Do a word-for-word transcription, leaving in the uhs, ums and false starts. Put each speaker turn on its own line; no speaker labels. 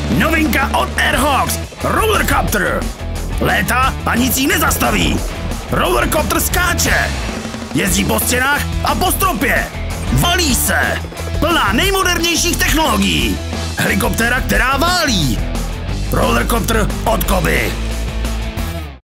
Novinka od Airhawks, Rollercopter. Létá a nic jí nezastaví. Rollercopter skáče, jezdí po stěnách a po stropě, valí se, plná nejmodernějších technologií. Helikoptéra, která válí. Rollercopter od Koby.